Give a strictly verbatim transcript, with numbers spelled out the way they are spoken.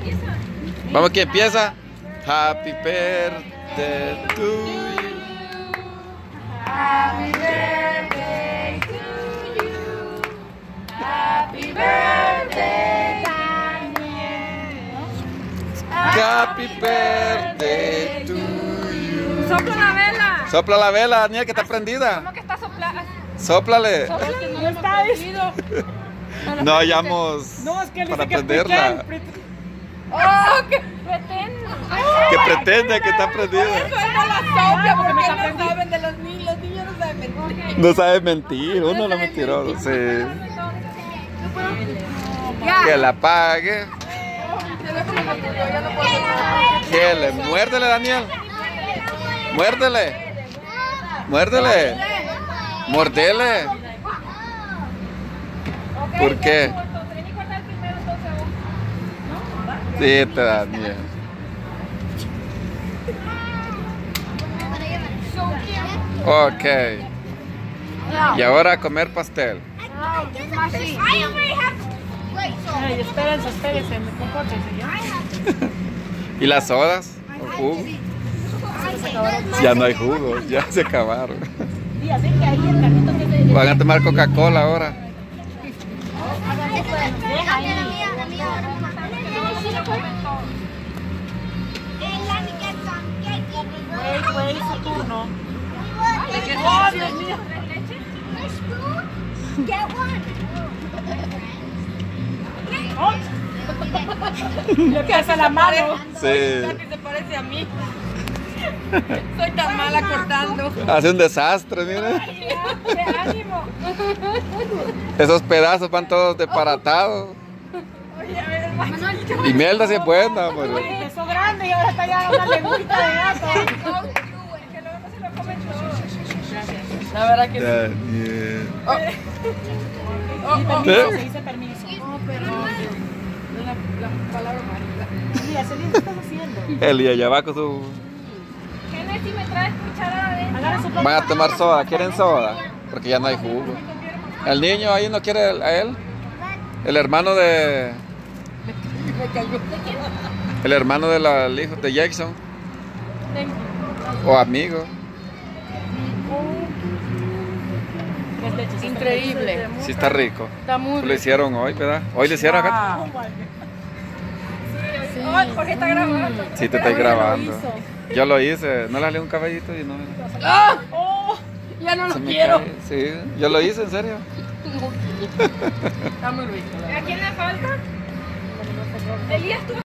Vamos, ¿quién empieza? Happy birthday to you. Happy birthday to you. Happy birthday, Daniel. Happy birthday to you. Sopla la vela. Sopla la vela, Daniel, que está prendida. ¿Cómo que está soplada? Sóplale. No está vestido. No hallamos No, es que él para dice que prenderla. Oh, que pretende. Que pretende que está prendida. Eso es no la sopla porque no saben de los niños. Los niños no saben mentir. No sabe mentir, uno lo mentiroso. Sí. Que la pague. Que le muérdele, Daniel. Muérdele. Muérdele. Mordele. ¿Por qué? Sí, te Daniel. Ok. Y ahora a comer pastel. Ay, espérense, espérense, me compórtense ya. ¿Y las sodas? ¿O jugo? Ya no hay jugo, ya se acabaron. Y así que ahí el carrito tiene... Van a tomar Coca-Cola ahora. Deja ahí. Fue su turno. Oh, Dios mío. Le pasa la mano. Sí. Que se parece a mí. Soy tan mala cortando. Hace un desastre, mira. ¡Qué ánimo! Esos pedazos van todos desparatados. Oye, a ver, Manuel. Y mierda si es buena, amor. Empezó grande y ahora está ya una lengüita de gato. Que luego no se lo comen todo. La verdad que sí. Daniel. Oh, oh, Y oh. permiso, se dice permiso. Oh, perdón. La, la palabra marita. Mira, Celina, ¿qué estás haciendo? Eli allá va con su... Kenneth, si me traes cuchara adentro. Agarra su Van a tomar soda, ¿quieren soda? Porque ya no hay jugo. El niño ahí no quiere a él. El hermano de... Me cayó. El hermano de la, el hijo de Jackson. O amigo. Es leche, Increíble. Sí está rico. Está muy Lo rico. hicieron hoy, ¿verdad? Hoy lo hicieron acá. Ay, Jorge está grabando. Sí, te estoy grabando. Yo lo hice. No le jalé un cabellito y no... ¡Ah! Oh, Ya no lo se me quiero. cae. Sí, yo lo hice, en serio. Está muy rico. ¿A quién le falta? Elías, tú.